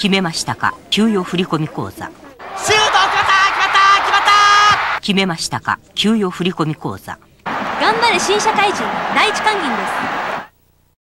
決めましたか、給与振込口座。 シュート決まった決まった決まった決めましたか、給与振込口座。 頑張れ新社会人第一関銀です。